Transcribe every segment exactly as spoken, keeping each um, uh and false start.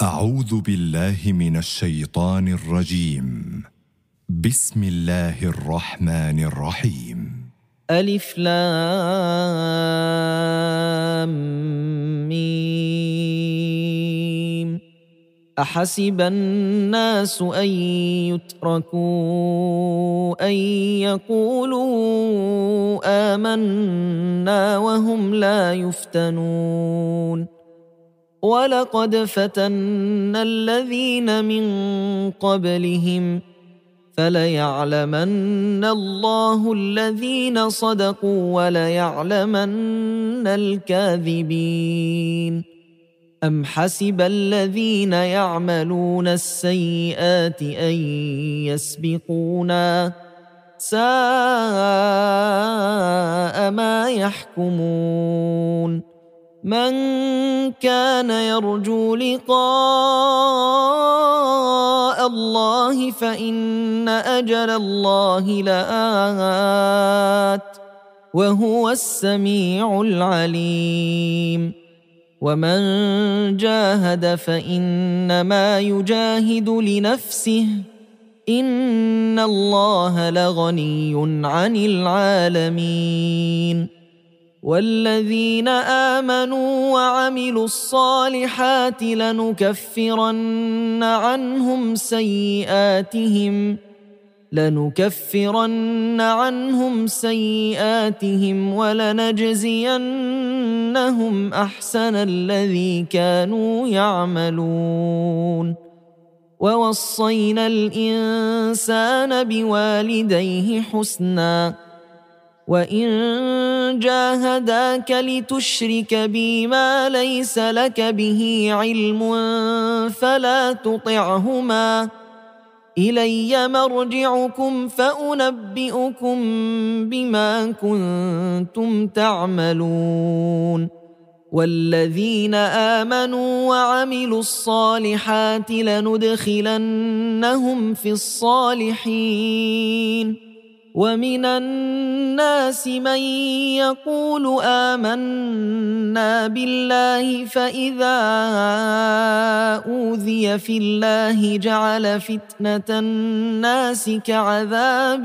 أعوذ بالله من الشيطان الرجيم. بسم الله الرحمن الرحيم. ألف لام ميم. أحسب الناس أن يتركوا أن يقولوا آمنا وهم لا يفتنون ولقد فتنا الذين من قبلهم فليعلمن الله الذين صدقوا وليعلمن الكاذبين. أم حسب الذين يعملون السيئات أن يسبقونا ساء ما يحكمون. من كان يرجو لقاء الله فإن أجل الله لآت وهو السميع العليم. ومن جاهد فإنما يجاهد لنفسه إن الله لغني عن العالمين. والذين آمنوا وعملوا الصالحات لنكفرن عنهم سيئاتهم لنكفرن عنهم سيئاتهم ولنجزينهم أحسن الذي كانوا يعملون. ووصينا الإنسان بوالديه حسناً وإن جاهداك لتشرك بي ما ليس لك به علم فلا تطعهما إلي مرجعكم فأنبئكم بما كنتم تعملون. والذين آمنوا وعملوا الصالحات لندخلنهم في الصالحين. ومن الناس من يقول آمنا بالله فإذا أوذي في الله جعل فتنة الناس كعذاب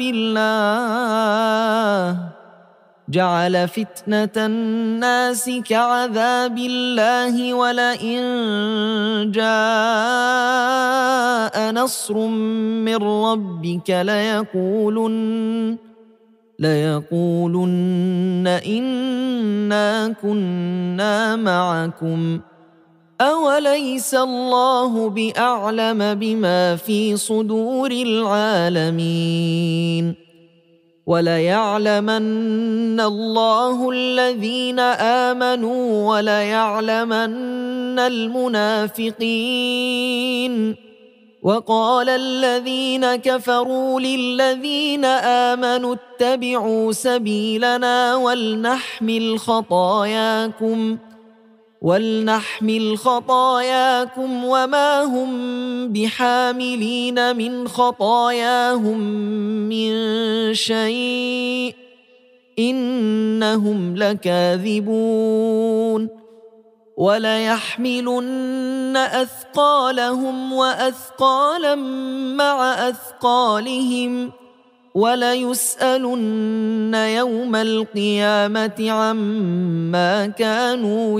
الله جعل فتنة الناس كعذاب الله ولئن جاء نصر من ربك ليقولن ليقولن إنا كنا معكم أوليس الله بأعلم بما في صدور العالمين. وليعلمن الله الذين آمنوا وليعلمن المنافقين. وقال الذين كفروا للذين آمنوا اتبعوا سبيلنا ولنحمل خطاياكم ولنحمل خطاياكم وما هم بحاملين من خطاياهم من شيء إنهم لكاذبون. وليحملن أثقالهم وأثقالا مع أثقالهم وليسألن يوم القيامة عما كانوا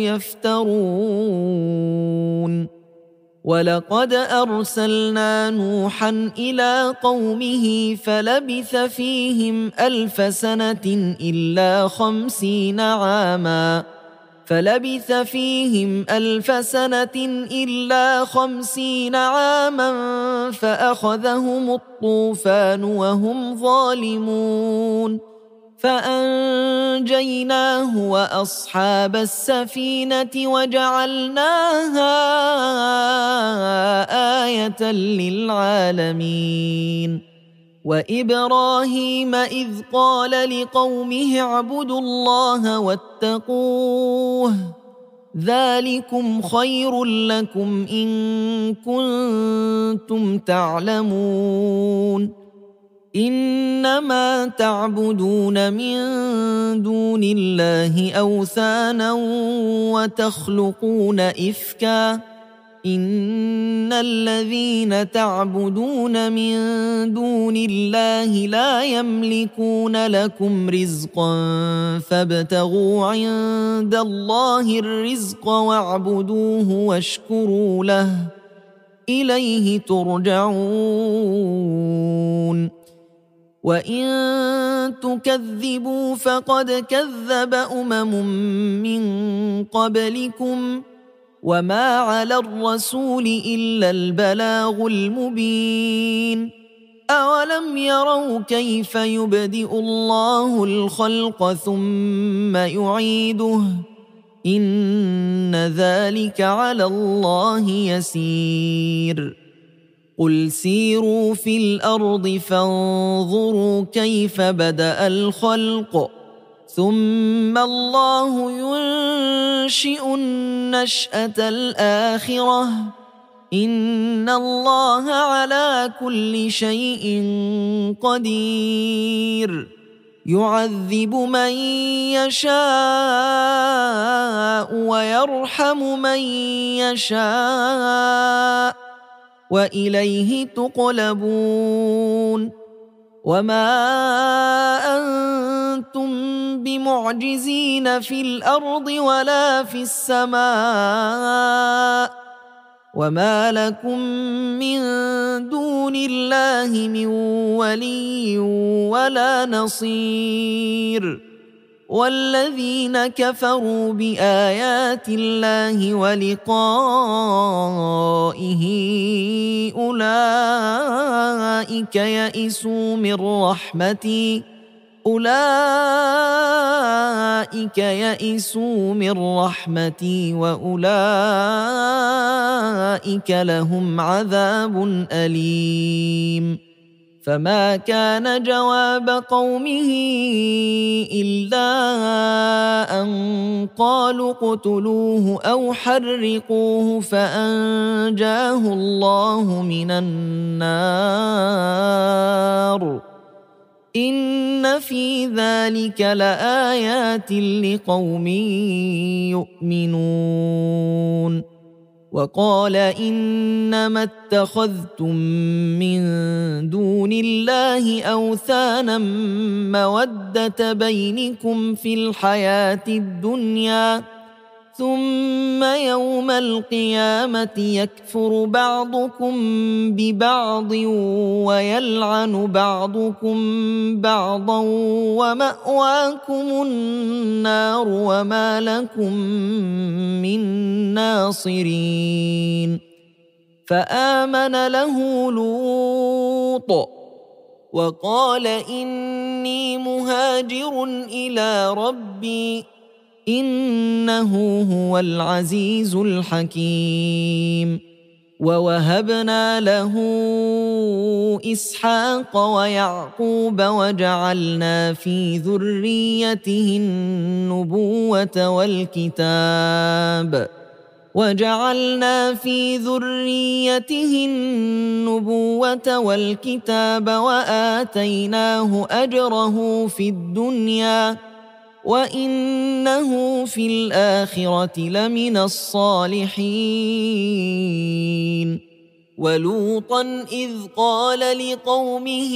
يفترون. ولقد أرسلنا نوحا إلى قومه فلبث فيهم ألف سنة إلا خمسين عاما فلبث فيهم ألف سنة إلا خمسين عاما فأخذهم الطوفان وهم ظالمون فأنجيناه وأصحاب السفينة وجعلناها آية للعالمين. وإبراهيم إذ قال لقومه اعبدوا الله واتقوه ذلكم خير لكم إن كنتم تعلمون. إنما تعبدون من دون الله أوثانا وتخلقون إفكا إن الذين تعبدون من دون الله لا يملكون لكم رزقا فابتغوا عند الله الرزق واعبدوه واشكروا له إليه ترجعون وإن تكذبوا فقد كذب أمم من قبلكم وما على الرسول إلا البلاغ المبين أولم يروا كيف يبدئ الله الخلق ثم يعيده إن ذلك على الله يسير قل سيروا في الأرض فانظروا كيف بدأ الخلق ثم الله ينشئ النشأة الآخرة إن الله على كل شيء قدير يعذب من يشاء ويرحم من يشاء وإليه تقلبون وما أنتم بمعجزين في الأرض ولا في السماء وما لكم من دون الله من ولي ولا نصير والذين كفروا بآيات الله ولقائه أولئك يئسوا من رحمتي أولئك يئسوا من رحمتي وأولئك لهم عذاب أليم فما كان جواب قومه إلا أن قالوا اقتلوه أو حرقوه فأنجاه الله من النار إن في ذلك لآيات لقوم يؤمنون وقال إنما اتخذتم من دون الله أوثانا مودة بينكم في الحياة الدنيا ثم يوم القيامة يكفر بعضكم ببعض ويلعن بعضكم بعضا ومأواكم النار وما لكم من ناصرين فآمن له لوط وقال إني مهاجر إلى ربي إنه هو العزيز الحكيم ووهبنا له إسحاق ويعقوب وجعلنا في ذريته النبوة والكتاب وجعلنا في ذريته النبوة والكتاب وآتيناه أجره في الدنيا وإنه في الآخرة لمن الصالحين ولوطا إذ قال لقومه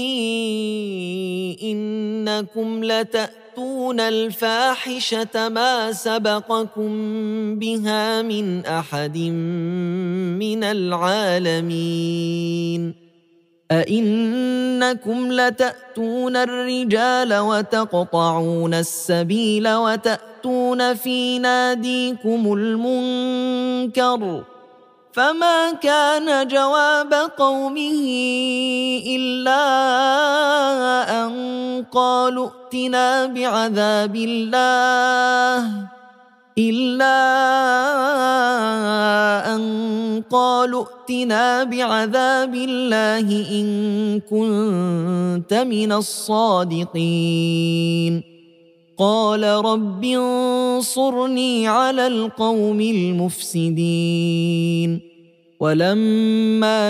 إنكم لتأتون الفاحشة ما سبقكم بها من أحد من العالمين أئنكم لتأتون الرجال وتقطعون السبيل وتأتون في ناديكم المنكر فما كان جواب قومه إلا أن قالوا ائتنا بعذاب الله إلا أن قالوا ائتنا بعذاب الله إن كنت من الصادقين قال رب انصرني على القوم المفسدين ولما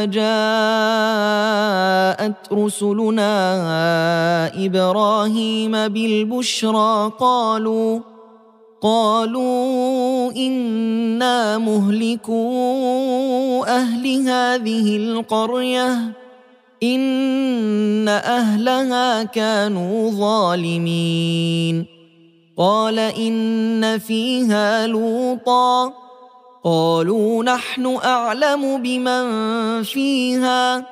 جاءت رسلنا إبراهيم بالبشرى قالوا قالوا إنا مهلكو أهل هذه القرية إن أهلها كانوا ظالمين. قال إن فيها لوطا قالوا نحن أعلم بمن فيها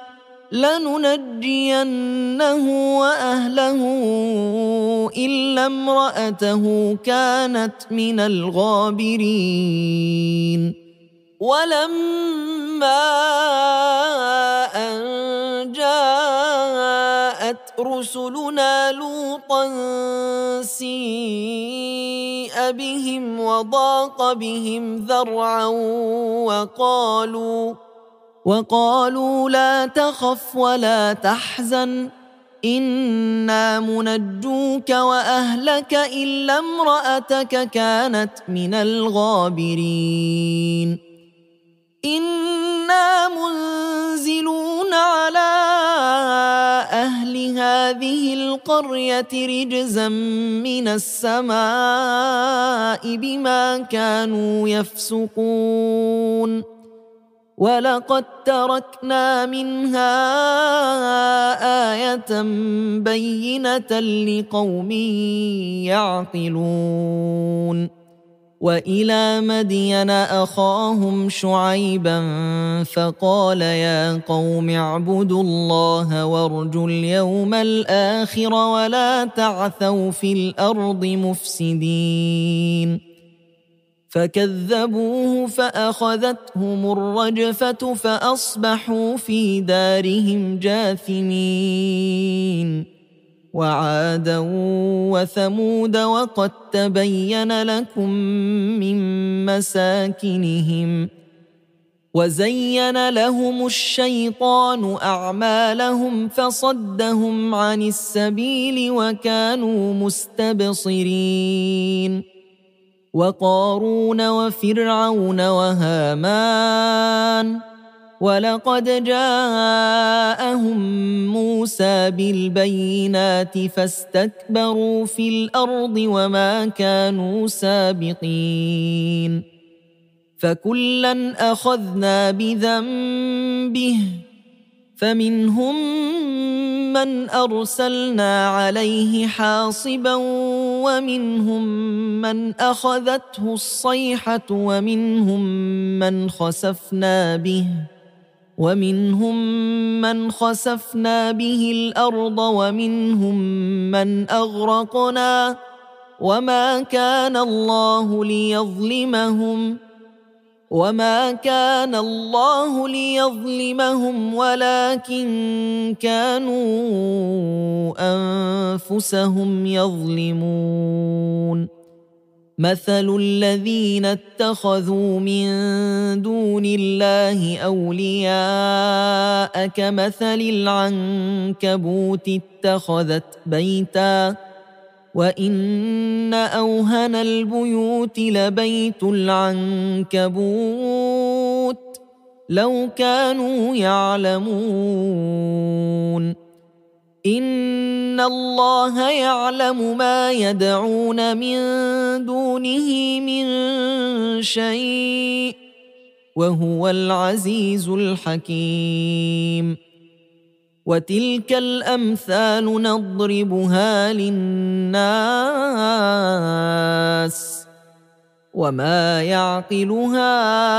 لننجينه وأهله إلا امرأته كانت من الغابرين. ولما أن جاءت رسلنا لوطا سيء بهم وضاق بهم ذرعا وقالوا وقالوا لا تخف ولا تحزن إنا منجوك وأهلك إلا امرأتك كانت من الغابرين. إنا منزلون على أهل هذه القرية رجزا من السماء بما كانوا يفسقون. ولقد تركنا منها آية بينة لقوم يعقلون. وإلى مدين أخاهم شعيبا فقال يا قوم اعبدوا الله وارجوا اليوم الآخر ولا تعثوا في الأرض مفسدين. فكذبوه فأخذتهم الرجفة فأصبحوا في دارهم جاثمين. وعادا وثمود وقد تبين لكم من مساكنهم وزين لهم الشيطان أعمالهم فصدهم عن السبيل وكانوا مستبصرين. وقارون وفرعون وهامان ولقد جاءهم موسى بالبينات فاستكبروا في الأرض وما كانوا سابقين. فكلا أخذنا بذنبه فمنهم من أرسلنا عليه حاصبا ومنهم من أخذته الصيحة ومنهم من خسفنا به ومنهم من خسفنا به الأرض ومنهم من أغرقنا وما كان الله ليظلمهم وما كان الله ليظلمهم ولكن كانوا أنفسهم يظلمون. مثل الذين اتخذوا من دون الله أولياء كمثل العنكبوت اتخذت بيتا وإن أوهن البيوت لبيت العنكبوت لو كانوا يعلمون. إن الله يعلم ما يدعون من دونه من شيء وهو العزيز الحكيم. وتلك الأمثال نضربها للناس وما يعقلها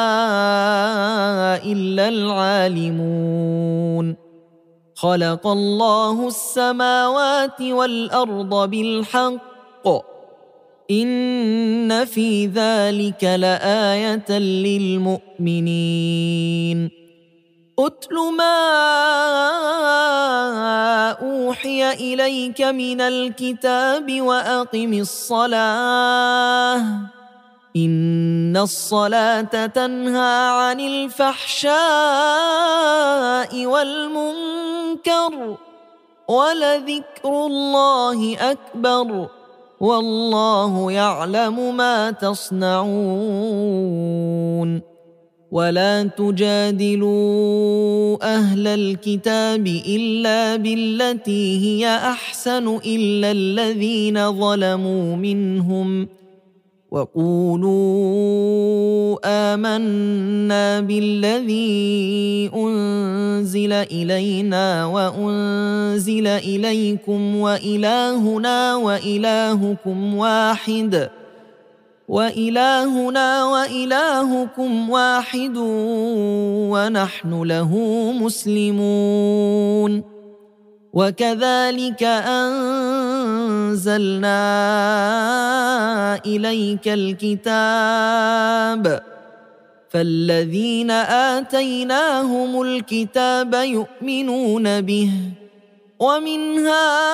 إلا العالمون. خلق الله السماوات والأرض بالحق إن في ذلك لآية للمؤمنين. أتل ما أوحي إليك من الكتاب وأقم الصلاة إن الصلاة تنهى عن الفحشاء والمنكر ولذكر الله أكبر والله يعلم ما تصنعون. ولا تجادلوا أهل الكتاب إلا بالتي هي أحسن إلا الذين ظلموا منهم وقولوا آمنا بالذي أنزل إلينا وأنزل إليكم وإلهنا وإلهكم واحد وإلهنا وإلهكم واحد ونحن له مسلمون. وكذلك أنزلنا إليك الكتاب فالذين آتيناهم الكتاب يؤمنون به ومن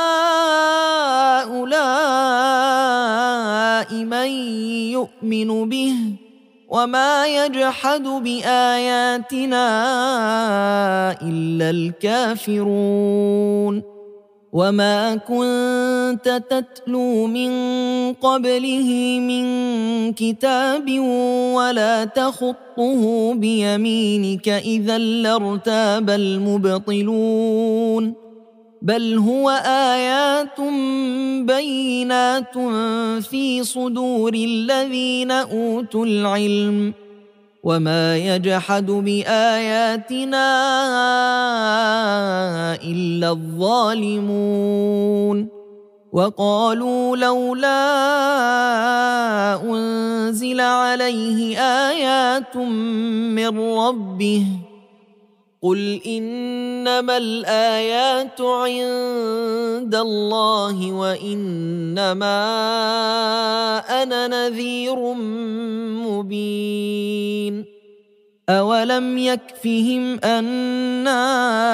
هؤلاء من يؤمن به وما يجحد بآياتنا إلا الكافرون. وما كنت تتلو من قبله من كتاب ولا تخطه بيمينك إذا لارتاب المبطلون بل هو آيات بينات في صدور الذين أوتوا العلم وما يجحد بآياتنا إلا الظالمون. وقالوا لولا أنزل عليه آيات من ربه قل إنما الآيات عند الله وإنما أنا نذير مبين. أولم يكفهم أنا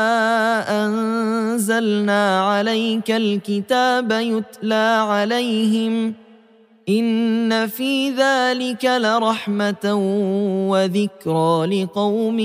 أنزلنا عليك الكتاب يتلى عليهم إن في ذلك لرحمة وذكرى لقوم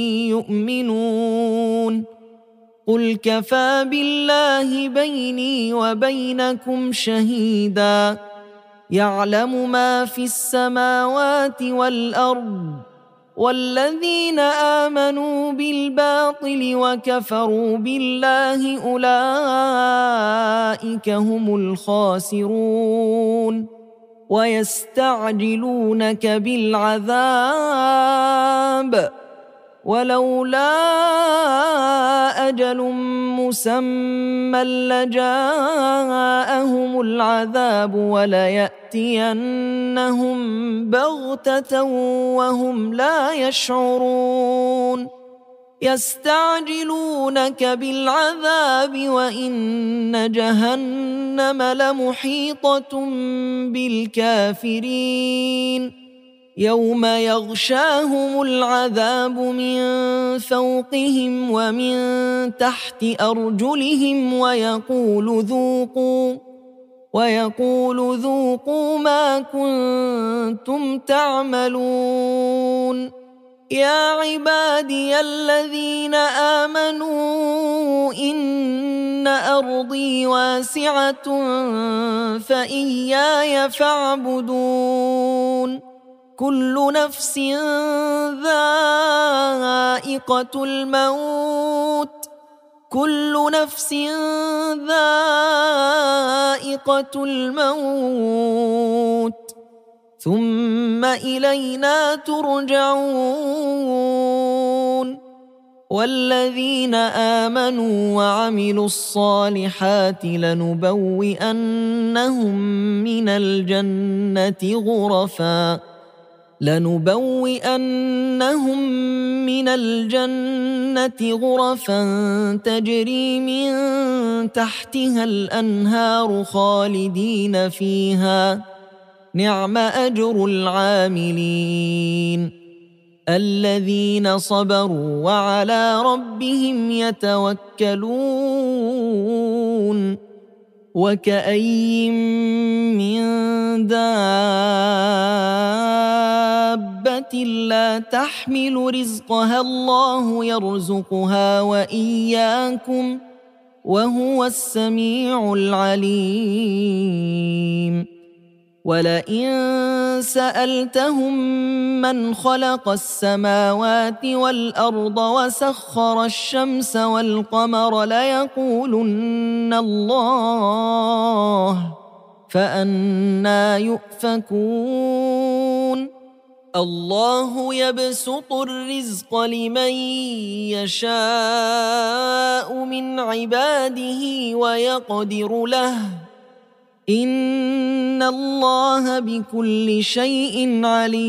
يؤمنون. قل كفى بالله بيني وبينكم شهيدا يعلم ما في السماوات والأرض والذين آمنوا بالباطل وكفروا بالله أولئك هم الخاسرون. ويستعجلونك بالعذاب ولولا أجل مسمى لجاءهم العذاب وليأتينهم بغتة وهم لا يشعرون. يستعجلونك بالعذاب وإن جهنم لمحيطة بالكافرين يوم يغشاهم العذاب من فوقهم ومن تحت أرجلهم ويقول ذوقوا ويقول ذوقوا ما كنتم تعملون. يا عبادي الذين آمنوا إن أرضي واسعة فإياي فاعبدون. كل نفس ذائقة الموت كل نفس ذائقة الموت ثم إلينا ترجعون. والذين آمنوا وعملوا الصالحات لنبوئنهم من الجنة غرفا لنبوئنهم من الجنة غرفا تجري من تحتها الأنهار خالدين فيها نعم أجر العاملين. الذين صبروا وعلى ربهم يتوكلون. وكأي من دابة لا تحمل رزقها الله يرزقها وإياكم وهو السميع العليم. ولئن سألتهم من خلق السماوات والأرض وسخر الشمس والقمر ليقولن الله فأنى يؤفكون الله يبسط الرزق لمن يشاء من عباده ويقدر له إن الله بكل شيء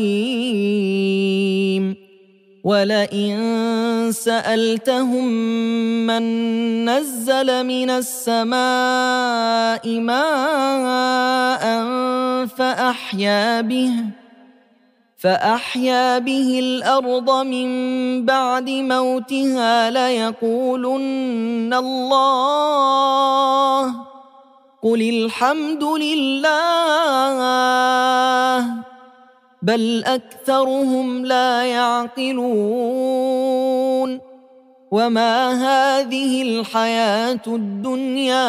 عليم ولئن سألتهم من نزل من السماء ماء فأحيا به فأحيا به الأرض من بعد موتها ليقولن الله قل الحمد لله بل أكثرهم لا يعقلون وما هذه الحياة الدنيا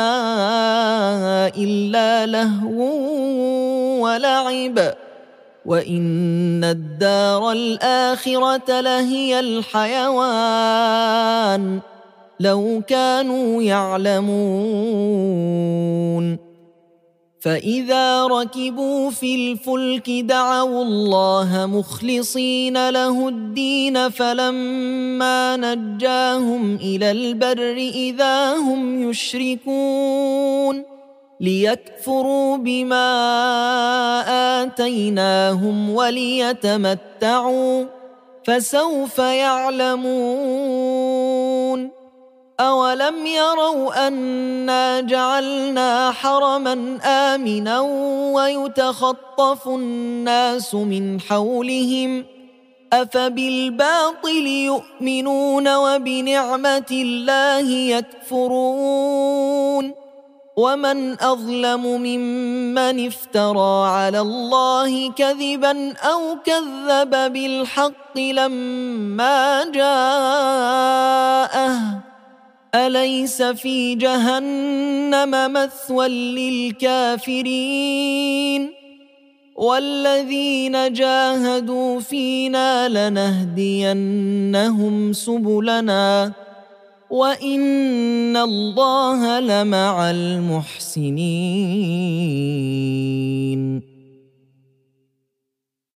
إلا لهو ولعب وإن الدار الآخرة لهي الحيوان لو كانوا يعلمون فإذا ركبوا في الفلك دعوا الله مخلصين له الدين فلما نجاهم إلى البر إذا هم يشركون ليكفروا بما آتيناهم وليتمتعوا فسوف يعلمون أولم يروا أنا جعلنا حرما آمنا ويتخطف الناس من حولهم أفبالباطل يؤمنون وبنعمة الله يكفرون ومن أظلم ممن افترى على الله كذبا أو كذب بالحق لما جاءه أليس في جهنم مثوى للكافرين والذين جاهدوا فينا لنهدينهم سبلنا وإن الله لمع المحسنين